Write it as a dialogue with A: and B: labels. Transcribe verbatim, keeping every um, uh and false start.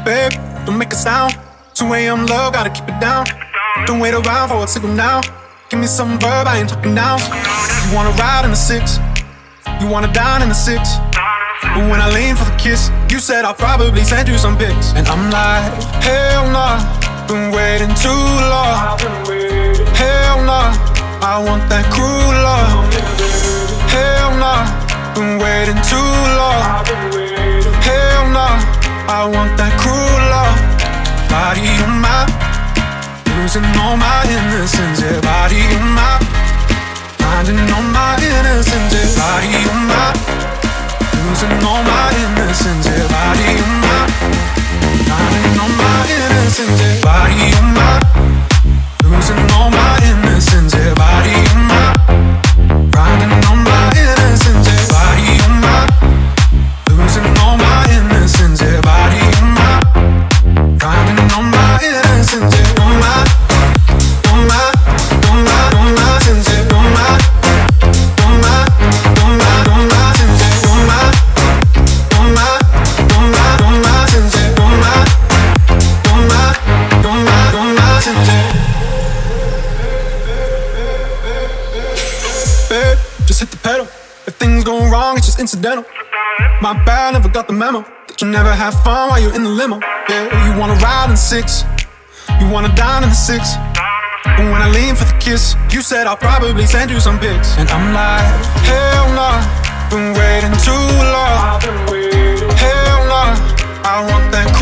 A: Babe, don't make a sound. two A M love, gotta keep it down. Don't wait around for a signal now. Give me some verb, I ain't talking now. You wanna ride in the six, you wanna dine in the six. But when I lean for the kiss, you said I'll probably send you some pics. And I'm like, hell nah, been waiting too long. Hell nah, I want that cruel love. Hell nah, been waiting too long. Hell nah, I want that cruel love. Body on my, losing all my innocence. Yeah, body on my, finding all my innocence. Yeah, body on my, losing all my innocence. Yeah, body on my, finding all my innocence. Yeah, body on my, losing all my innocence. Yeah, body on my, finding all my innocence. Yeah, body on my, losing all my innocence. Yeah, body on my, finding all my innocence. Yeah, on my, on my, on my, on my sins. Yeah, on my, on my, on my, on my sins. Yeah, on my, on my, on my, on my sins. Yeah, on my, on my, on my, on my sins. Yeah. Babe, just hit the pedal. If things go wrong, it's just incidental. My bad, never got the memo that you never have fun while you're in the limo. Yeah, you wanna ride in the six, you wanna dine in the six. But when I lean for the kiss, you said I'll probably send you some pics. And I'm like, hell nah, been waiting too long. Hell nah, I want that